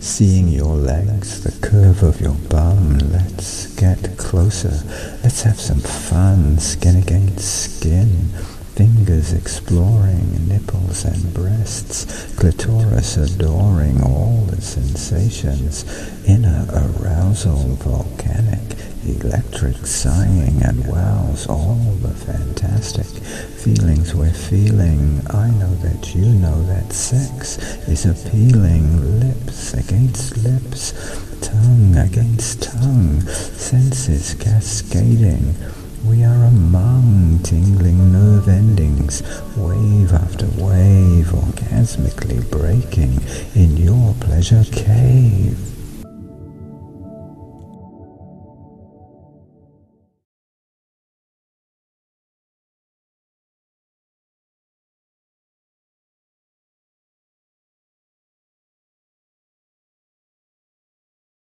Seeing your legs, the curve of your bum, let's get closer, let's have some fun, skin against skin, fingers exploring, nipples and breasts, clitoris adoring all the sensations, inner arousal, volcanic, electric sighing and wows, all the fantastic feelings we're feeling. I know that you know that sex is appealing, lips against lips, tongue against tongue, senses cascading. We are among tingling nerve endings, wave after wave, orgasmically breaking in your pleasure cave.